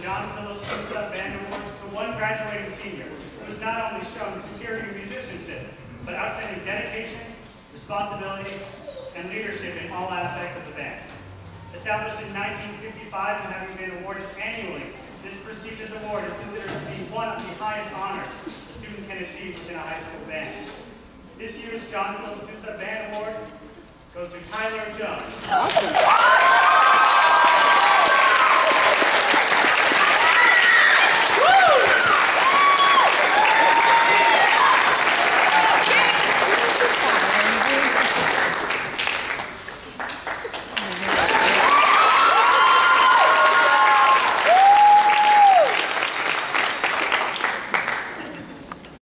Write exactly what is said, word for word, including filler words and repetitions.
John Philip Sousa Band Award to one graduating senior who has not only shown superior musicianship, but outstanding dedication, responsibility, and leadership in all aspects of the band. Established in nineteen fifty-five and having been awarded annually, this prestigious award is considered to be one of the highest honors a student can achieve within a high school band. This year's John Philip Sousa Band Award goes to Tyler Jones.